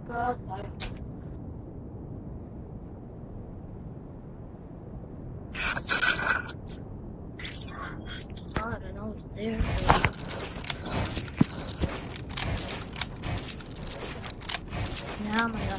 God, I know it's there. Now I'm gonna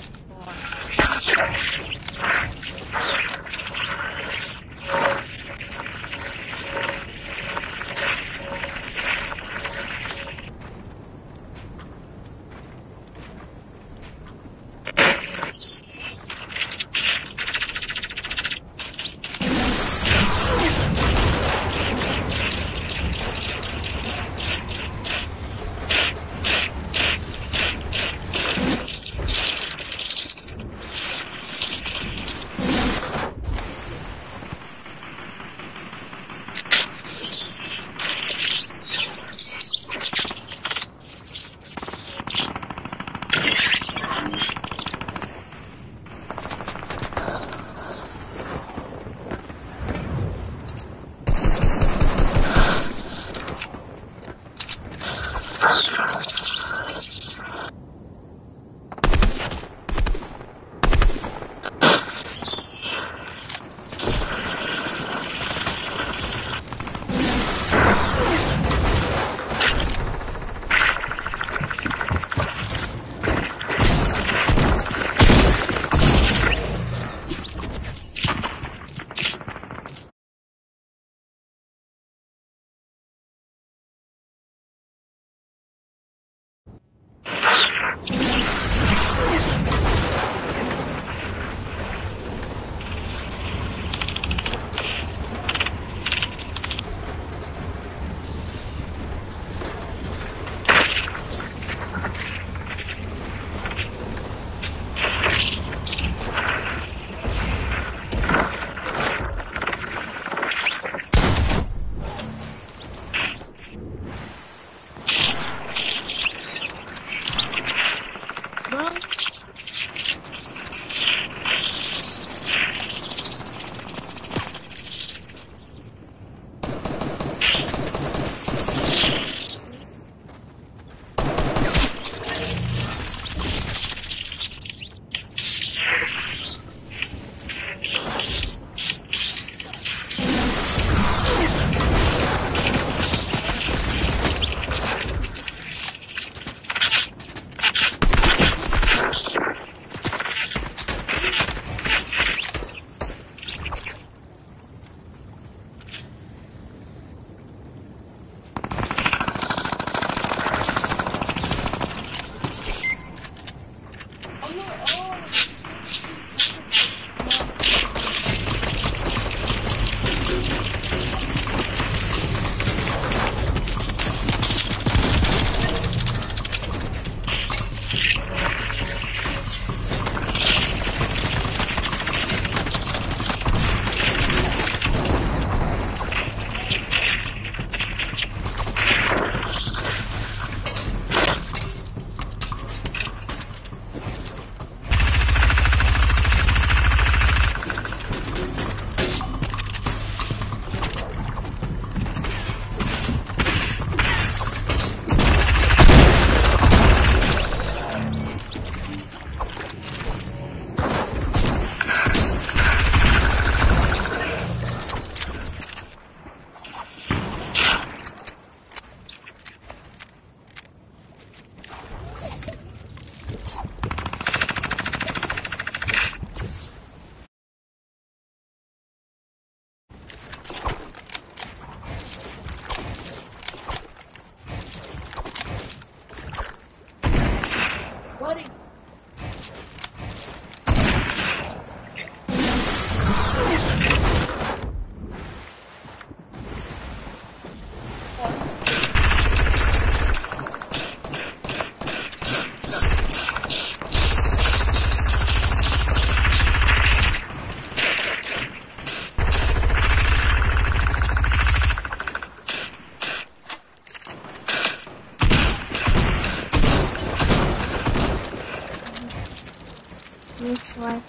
This one.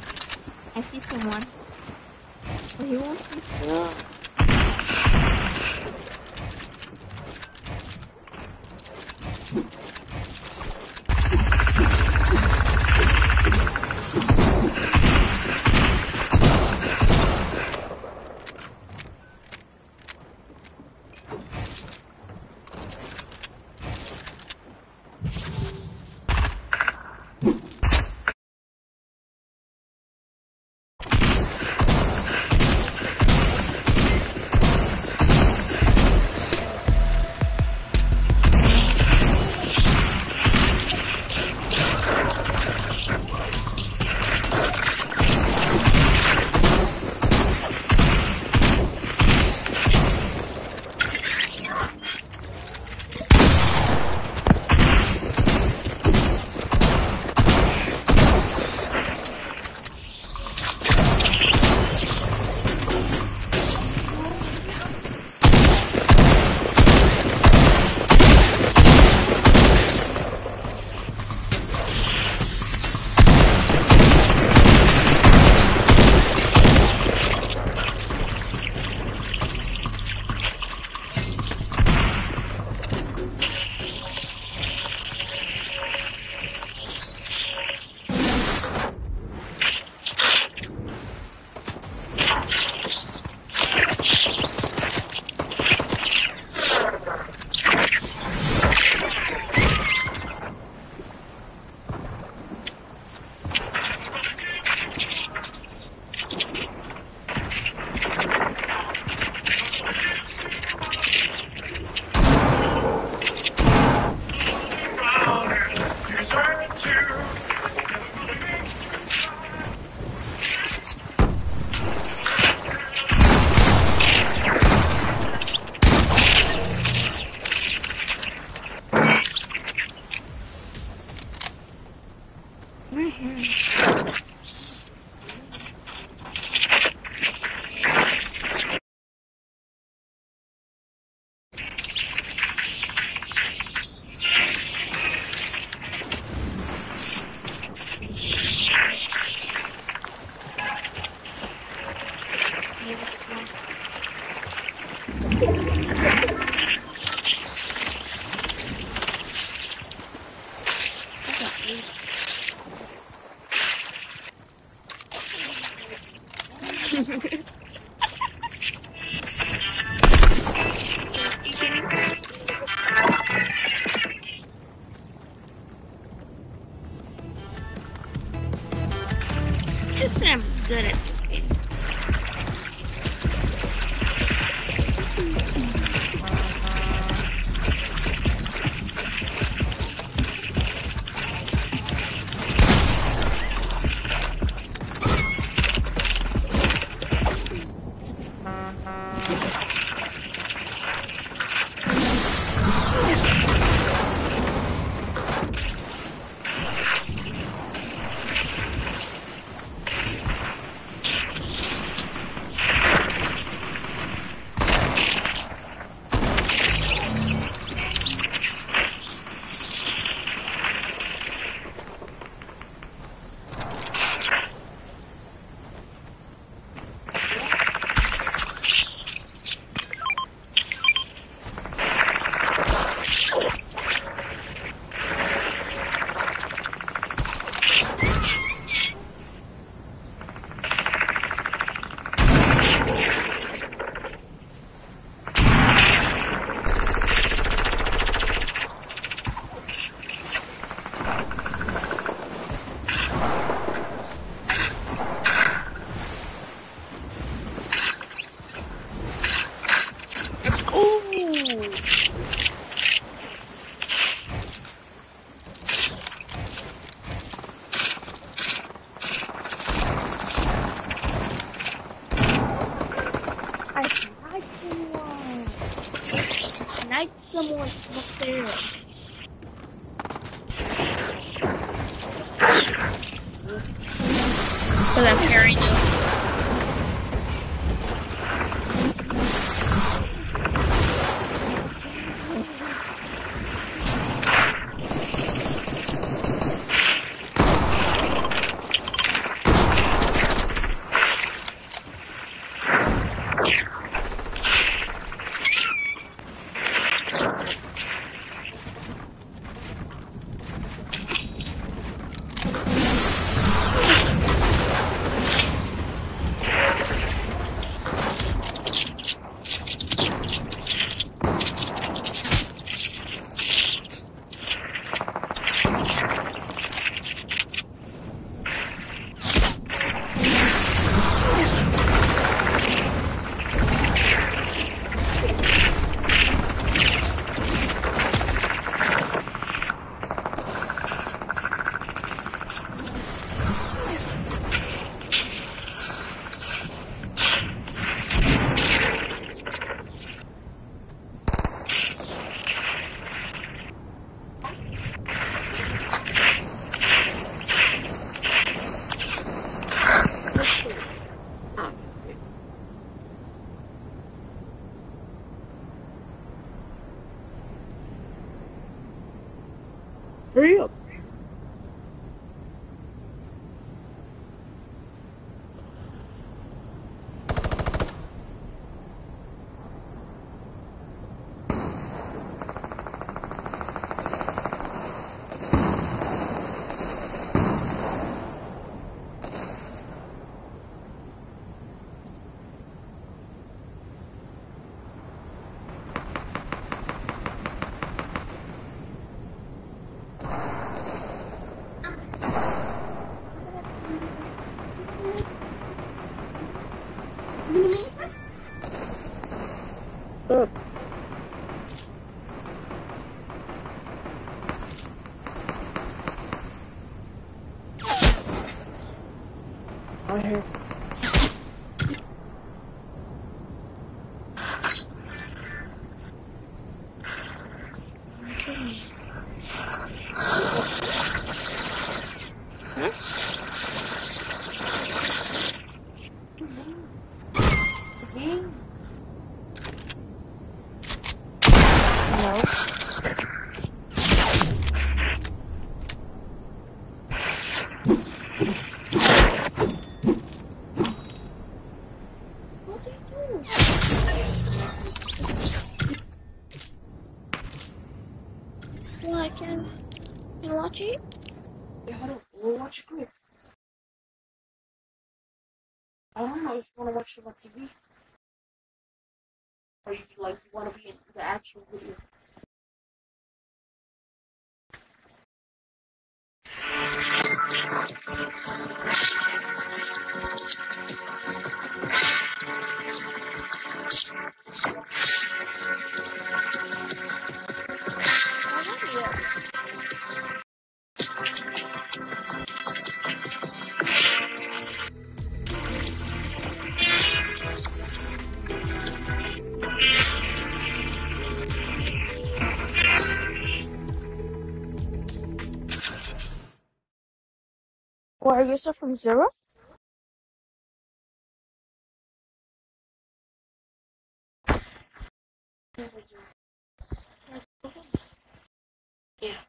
I see someone. Oh, he wants this girl. good at cooking. Someone from up there. But I'm carrying them. Hurry up. Right here. Well, I can watch it. Yeah, we'll watch it quick. I don't know if you want to watch it on TV. Or you want to be in the actual video. Or are you still from zero? Yeah.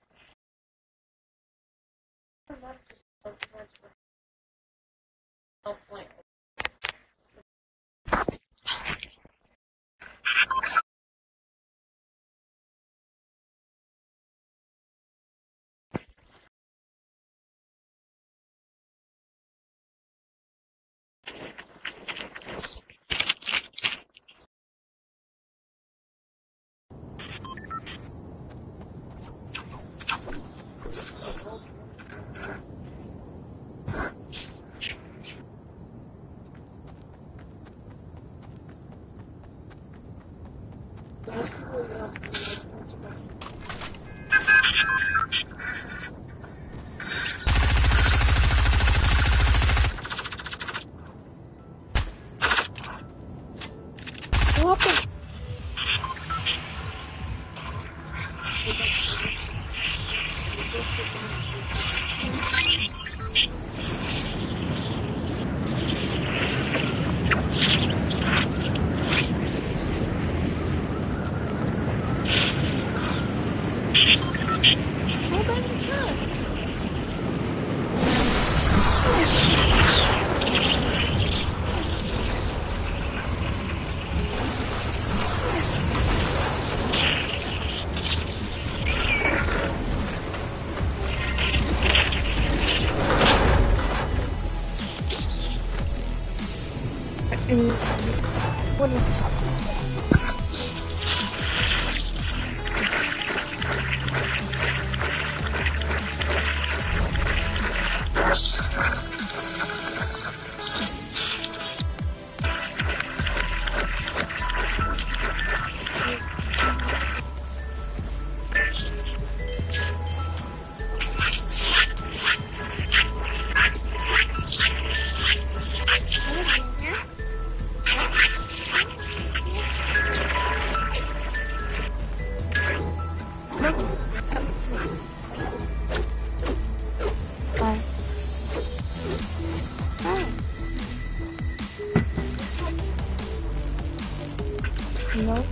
What happened? How about the chest? What is Bye. No.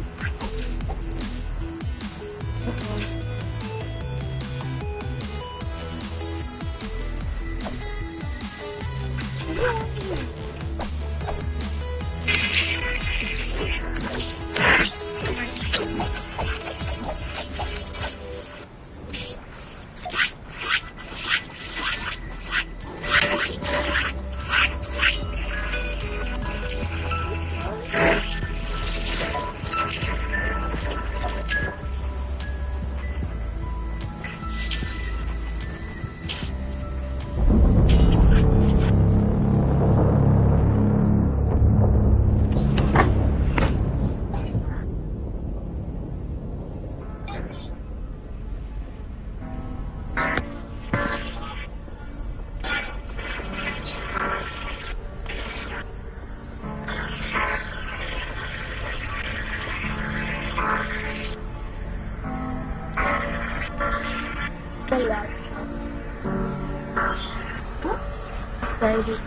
Relax. Excited.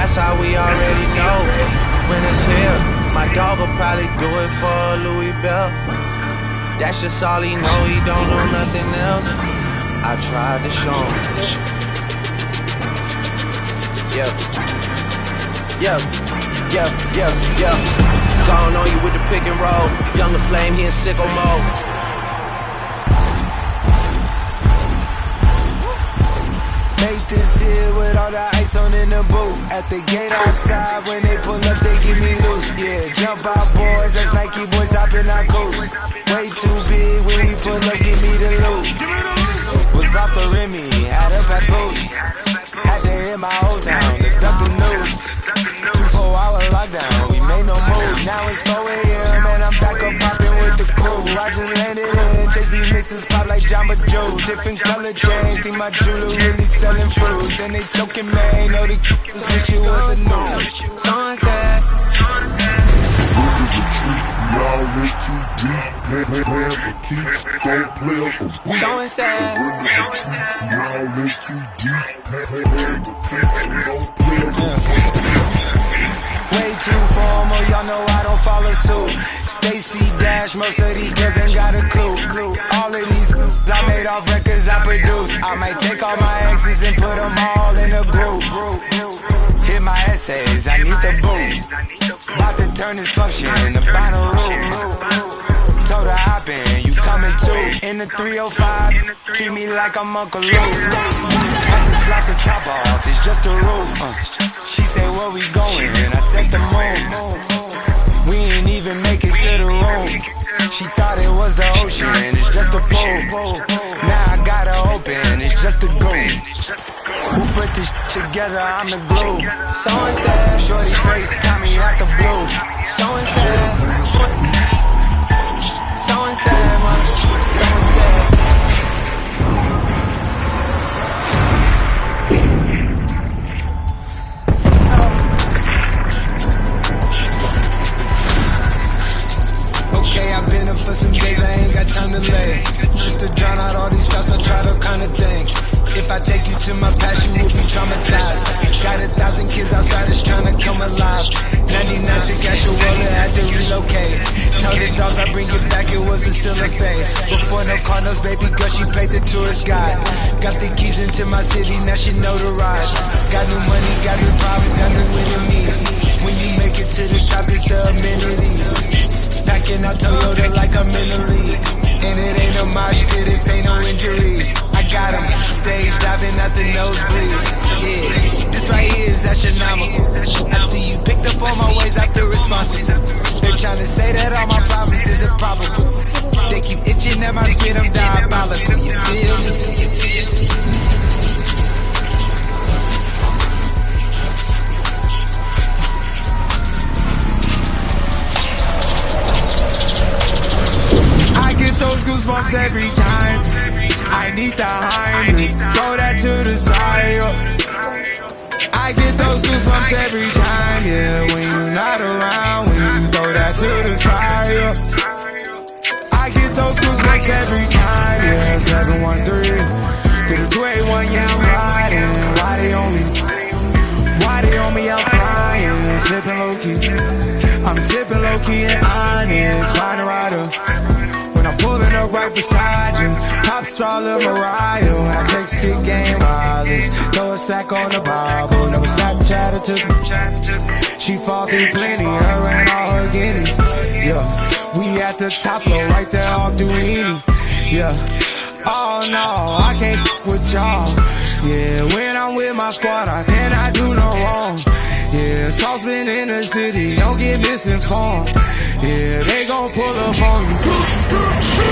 That's how we already know when it's here. My dog will probably do it for Louis Bell. That's just all he know, he don't know nothing else. I tried to show him. Yeah. Calling on you with the pick and roll. Younger Flame, he in sicko mode. Make this here with all the ice on in the booth. At the gate outside, when they pull up, they give me loose. Yeah, jump out, boys. That's Nike boys hopping our coast. Way too big when we pull up, give me the loot. Was off the Remy, had up at Boost. Had to hit my old town to duck the news. 24-hour lockdown, we made no moves. Now it's 4 a.m. and I'm back up popping with the crew. I just landed in, chase these mixes pop like Jamba Joe. Different color chains, see my jeweler really selling fruits. And they joking, man, know the kids wish it was a news. Sunset. Y'all is too deep, plan to keep those players from weak. So sad. Y'all is too deep, plan to keep those players from weak. Way too formal, y'all know I don't follow suit. Stacy Dash, most of these girls ain't got a clue. All of these I made off records I produce. I might take all my exes and put them all in a group. Hit my essays, I need the boot. About to turn this function in the final room. Told her hop in, you coming too. In the 305, treat me like I'm Uncle Lou. Had to slap the top off, it's just a roof. She said, where we going? And I said the moon. We ain't even make it to the room. She thought it was the ocean, it's just a pool. Now I gotta open, it's just a goon. Who put this together? I'm the glue. So and said, shorty face got me out the blue. So and said, so and said. I've been up for some days, I ain't got time to lay. Just to drown out all these thoughts, I try to kind of think. If I take you to my past, you will be traumatized. Got 1,000 kids outside that's trying to come alive. 99 to cash your wallet, had to relocate. Tell the dogs I bring it back, it was a still a phase. Before no condos, baby girl, she played the tourist guide. Got the keys into my city, now she know the ride. Got new money, got new problems, got new enemies. When you make it to the top, it's the amenities. Packing out Toyota like I'm in the league. And it ain't no mosh pit if ain't no injuries. I got them stage diving at the nosebleeds. Yeah, this right here is astronomical. I see you picked up all my ways after responsible. They're trying to say that all my problems is improbable. They keep itching at my skin, I'm diabolical. You feel me? Get those goosebumps every time. I need the Heimlich, throw that to the side. I get those goosebumps every time, yeah. When you're not around, when you throw that to the side. I get those goosebumps every time, yeah. 713 to the 281, yeah, I'm riding. Why they on me? I'm flying, sipping low key. I'm sipping low key in Onyx, find a rider. I'm pulling up right beside you. Pop star Lil Mariah. When I take stick game wireless, throw a stack on the Bible. Never Snapchat or took me. She fall through plenty, her and all her guineas. Yeah, we at the top floor, right there off Duini. Yeah, oh no, I can't with y'all. Yeah, when I'm with my squad, I cannot do no wrong. Yeah, saucepan in the city, don't get misinformed. Yeah, they gon' pull up on you.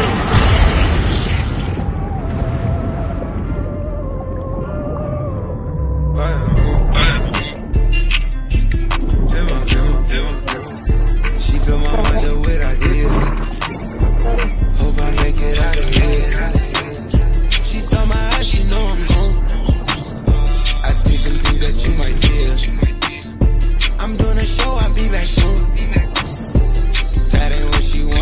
She fill my mind with ideas. Hope I make it out of here. She saw my eyes, she know I'm home. I see some things that you might feel. I'm doing a show, I'll be back soon. That ain't what she wants.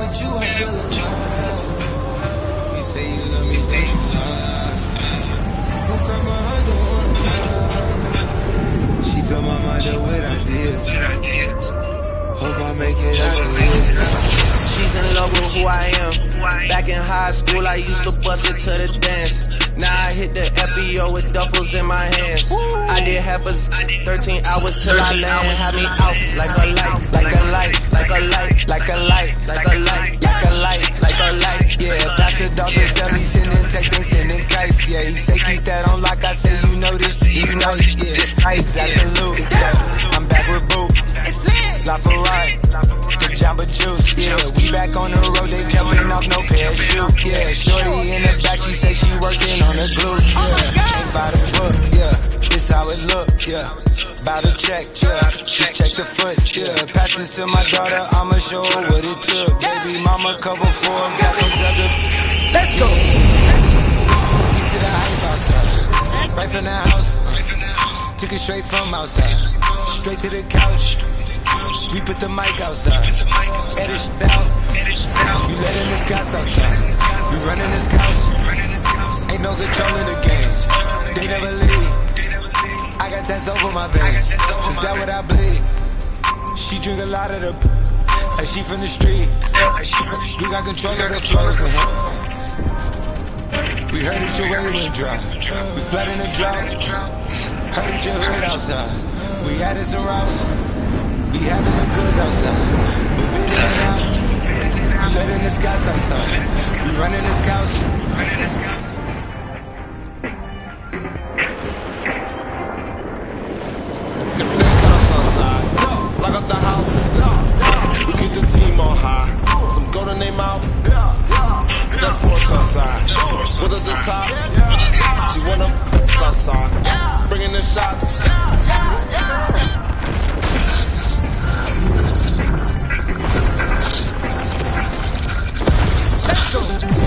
with you, I feel alive. You say you love me, don't you lie? Don't cry my heart, don't wanna lie. She fill my mind up with ideas. Hope I make it out of here. She's in love with who I am. Back in high school, I used to bust it to the dance. Now I hit the FBO with duffels in my hands. I did half a 13 hours till I land. Had me out like a light, like a light, like a light, like a light, like a light, like a light, like a light. Yeah, Dr. Dawson Sell, he sending texts, ain't sending kites. Yeah, he say keep that on lock, I say you know this, you know it. Yeah, it's absolute. I'm back with Boo, La Ferrari, the Jamba Juice. Yeah, we back on the road, they jumping off no parachute. Yeah, shorty in the back, she say she working on the glutes. Yeah, ain't by the book. Yeah, this how it look. Yeah, bout to check. Yeah, just check the foot. Yeah, pass this to my daughter, I'ma show her what it took. Baby mama cover Forbes, got those other. Let's go. We see the hype outside, right from the house. Took it straight from outside, straight to the couch. We put the mic outside, edit shit out. We letting the scouts outside, we running this house. Ain't no control in the game, they never leave. I got tats over my veins, is that what I bleed? She drink a lot of the and she from the street. We got control of the flows in here. We heard that your way went dry, we flooding the drought. Heard that your hood outside, we added some routes. We having the goods outside, moving in and out. We letting the scouts outside, we running the scouts. Lock up the house, we keep the team on high. Some gold in their mouth, that Porsche outside. With at the top, she wanna outside. Bringing the shots. Let's go.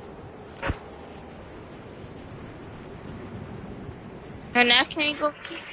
And now can you go